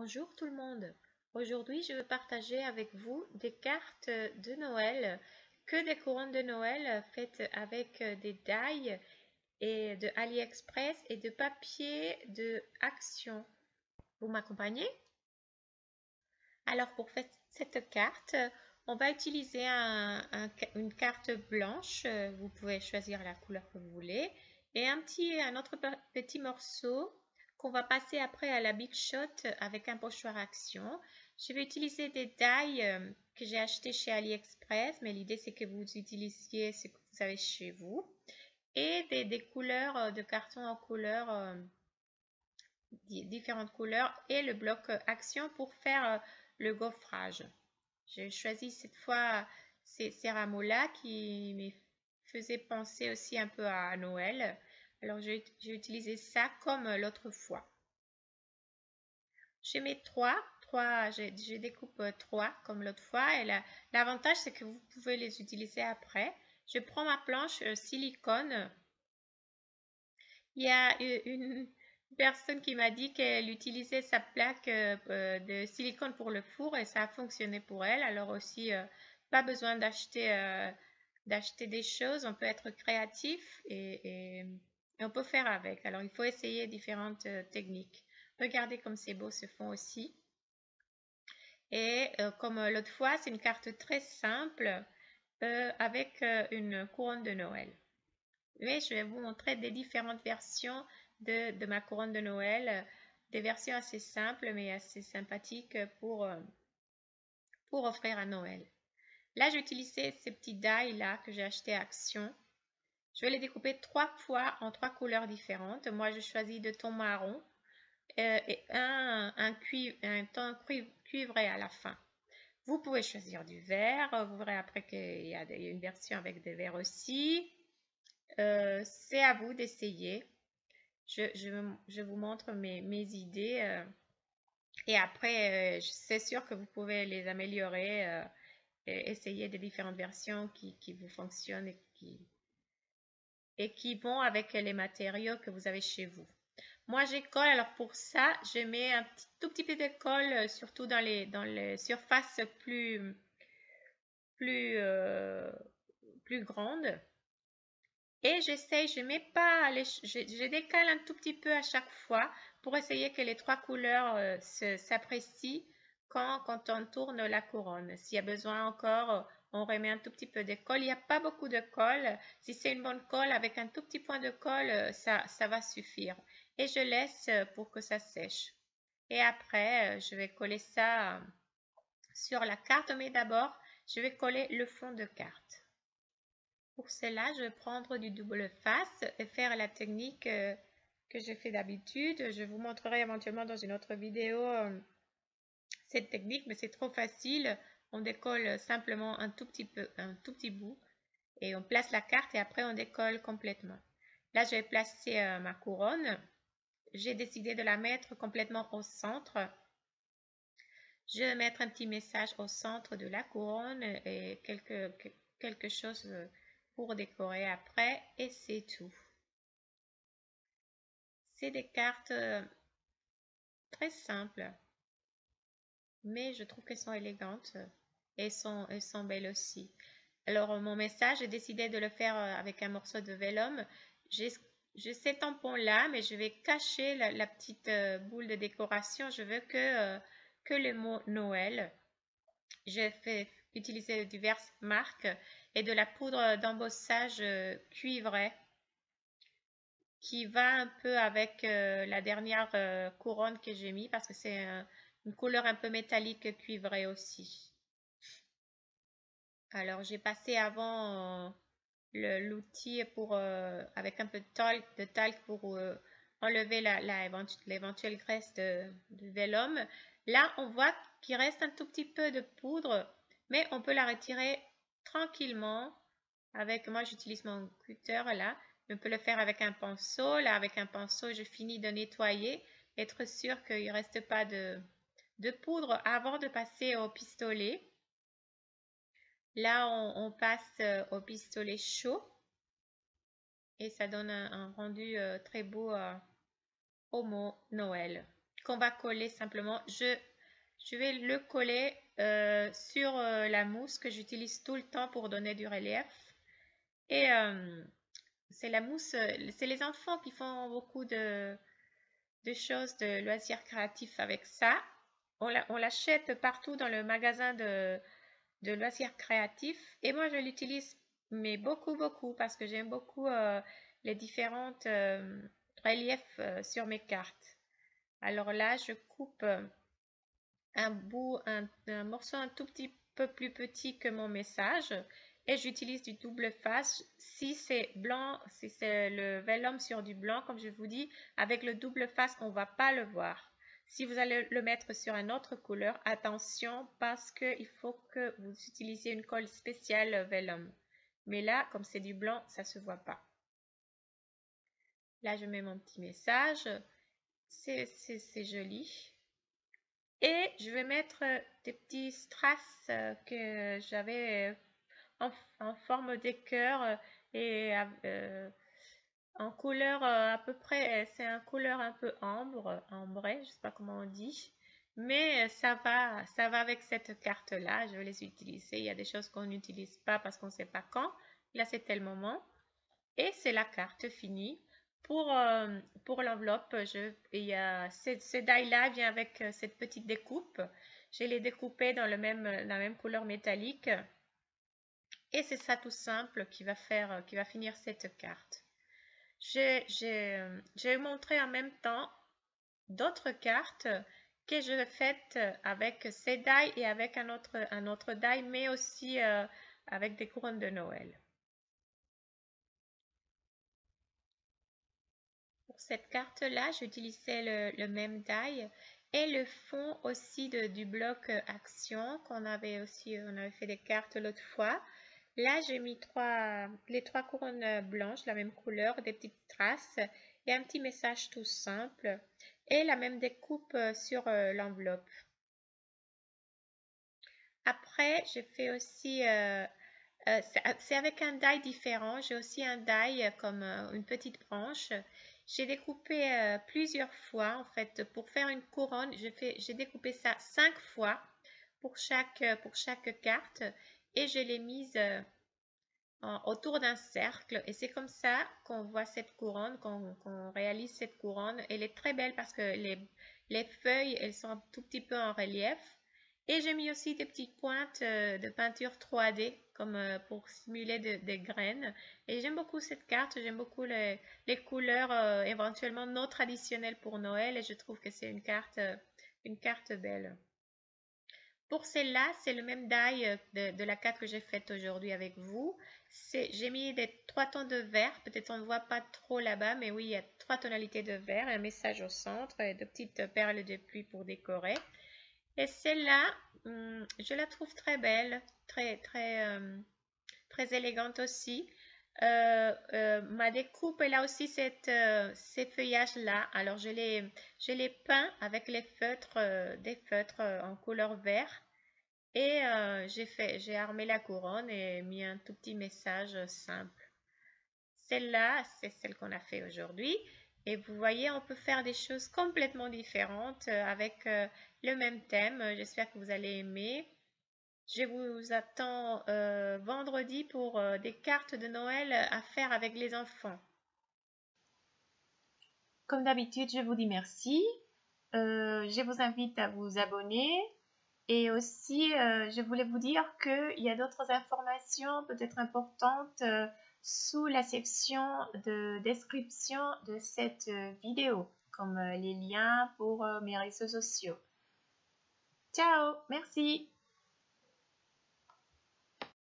Bonjour tout le monde. Aujourd'hui, je veux partager avec vous des cartes de Noël, que des couronnes de Noël faites avec des die et de AliExpress et de papier de Action. Vous m'accompagnez? Alors pour faire cette carte, on va utiliser une carte blanche. Vous pouvez choisir la couleur que vous voulez et un autre petit morceau qu'on va passer après à la Big Shot avec un pochoir Action. Je vais utiliser des die que j'ai acheté chez AliExpress, mais l'idée c'est que vous utilisiez ce que vous avez chez vous et des couleurs de carton en couleurs, différentes couleurs et le bloc Action pour faire le gaufrage. J'ai choisi cette fois ces rameaux-là qui me faisaient penser aussi un peu à Noël. Alors j'ai utilisé ça comme l'autre fois. Je mets je découpe 3 comme l'autre fois et l'avantage c'est que vous pouvez les utiliser après. Je prends ma planche silicone. Il y a une personne qui m'a dit qu'elle utilisait sa plaque de silicone pour le four et ça a fonctionné pour elle. Alors aussi, pas besoin d'acheter des choses. On peut être créatif et on peut faire avec. Alors, il faut essayer différentes techniques. Regardez comme c'est beau se font aussi. Et comme l'autre fois, c'est une carte très simple avec une couronne de Noël. Mais je vais vous montrer des différentes versions de ma couronne de Noël, des versions assez simples mais assez sympathiques pour offrir à Noël. Là, j'ai utilisé ces petits die là que j'ai acheté à Action. Je vais les découper 3 fois en 3 couleurs différentes. Moi, je choisis de ton marron et un ton cuivré à la fin. Vous pouvez choisir du vert. Vous verrez après qu'il y a une version avec des verts aussi. C'est à vous d'essayer. Je vous montre mes idées et après, c'est sûr que vous pouvez les améliorer et essayer des différentes versions qui vous fonctionnent et qui vont avec les matériaux que vous avez chez vous. Moi, j'école, alors pour ça, je mets un tout petit peu de colle, surtout dans les surfaces plus grandes. Et je mets pas, je décale un tout petit peu à chaque fois pour essayer que les 3 couleurs s'apprécient quand on tourne la couronne. S'il y a besoin encore, on remet un tout petit peu de colle. Il n'y a pas beaucoup de colle. Si c'est une bonne colle, avec un tout petit point de colle, ça va suffire. Et je laisse pour que ça sèche. Et après, je vais coller ça sur la carte, mais d'abord, je vais coller le fond de carte. Pour cela, je vais prendre du double face et faire la technique que je fais d'habitude. Je vous montrerai éventuellement dans une autre vidéo cette technique, mais c'est trop facile. On décolle simplement un tout petit bout et on place la carte et après on décolle complètement. Là, je vais placer ma couronne. J'ai décidé de la mettre complètement au centre. Je vais mettre un petit message au centre de la couronne et quelque chose pour décorer après et c'est tout. C'est des cartes très simples, mais je trouve qu'elles sont élégantes et elles sont belles aussi. Alors mon message, j'ai décidé de le faire avec un morceau de vélum. J'ai ces tampons là, mais je vais cacher la petite boule de décoration. Je veux que le mot Noël. J'ai fait utiliser diverses marques et de la poudre d'embossage cuivrée qui va un peu avec la dernière couronne que j'ai mis parce que c'est une couleur un peu métallique cuivrée aussi. Alors j'ai passé avant l'outil pour avec un peu de talc pour enlever l'éventuelle graisse de vélum. Là on voit qu'il reste un tout petit peu de poudre, mais on peut la retirer tranquillement avec, moi j'utilise mon cutter là. On peut le faire avec un pinceau. Là, avec un pinceau, je finis de nettoyer, être sûr qu'il ne reste pas de poudre avant de passer au pistolet. Là, on passe au pistolet chaud et ça donne un rendu très beau au mot Noël. qu'on va coller simplement. Je vais le coller sur la mousse que j'utilise tout le temps pour donner du relief. Et c'est la mousse, c'est les enfants qui font beaucoup de choses, de loisirs créatifs avec ça. On l'achète partout dans le magasin de loisirs créatifs. Et moi, je l'utilise, mais beaucoup, beaucoup, parce que j'aime beaucoup les différentes reliefs sur mes cartes. Alors là, je coupe un morceau un tout petit peu plus petit que mon message et j'utilise du double face. Si c'est blanc, si c'est le vellum sur du blanc, comme je vous dis, avec le double face, on ne va pas le voir. Si vous allez le mettre sur une autre couleur, attention parce qu'il faut que vous utilisiez une colle spéciale vellum. Mais là, comme c'est du blanc, ça ne se voit pas. Là, je mets mon petit message. C'est joli. Et je vais mettre des petits strass que j'avais en forme de cœur et en couleur à peu près, c'est un couleur un peu ambré, je sais pas comment on dit. Mais ça va avec cette carte-là, je vais les utiliser. Il y a des choses qu'on n'utilise pas parce qu'on ne sait pas quand. Là, c'était le moment. Et c'est la carte finie. Pour l'enveloppe, ce die-là vient avec cette petite découpe. Je l'ai découpé dans la même couleur métallique. Et c'est ça tout simple qui va finir cette carte. J'ai montré en même temps d'autres cartes que je faites avec ces die et avec un autre die, mais aussi avec des couronnes de Noël. Pour cette carte-là, j'utilisais le même die et le fond aussi du bloc action qu'on avait aussi, on avait fait des cartes l'autre fois. Là, j'ai mis les trois couronnes blanches, la même couleur, des petites traces et un petit message tout simple et la même découpe sur l'enveloppe. Après, j'ai fait aussi, c'est avec un die différent, j'ai aussi un die comme une petite branche. J'ai découpé plusieurs fois en fait pour faire une couronne. J'ai découpé ça 5 fois pour chaque carte et je l'ai mise autour d'un cercle et c'est comme ça qu'on voit cette couronne, qu'on réalise cette couronne. Elle est très belle parce que les feuilles elles sont un tout petit peu en relief et j'ai mis aussi des petites pointes de peinture 3D comme pour simuler des graines et j'aime beaucoup cette carte, j'aime beaucoup les couleurs éventuellement non traditionnelles pour Noël et je trouve que c'est une carte belle. Pour celle-là, c'est le même die de la carte que j'ai faite aujourd'hui avec vous. J'ai mis 3 tons de vert, peut-être on ne voit pas trop là-bas, mais oui, il y a 3 tonalités de vert, un message au centre et de petites perles de pluie pour décorer. Et celle-là, je la trouve très belle, très élégante aussi. Ma découpe, elle a aussi ces feuillages-là. Alors, je les peins avec des feutres en couleur vert. Et j'ai armé la couronne et mis un tout petit message simple. Celle-là, c'est celle qu'on a fait aujourd'hui. Et vous voyez, on peut faire des choses complètement différentes avec le même thème. J'espère que vous allez aimer. Je vous attends vendredi pour des cartes de Noël à faire avec les enfants. Comme d'habitude, je vous dis merci. Je vous invite à vous abonner. Et aussi, je voulais vous dire qu'il y a d'autres informations peut-être importantes sous la section de description de cette vidéo, comme les liens pour mes réseaux sociaux. Ciao, merci!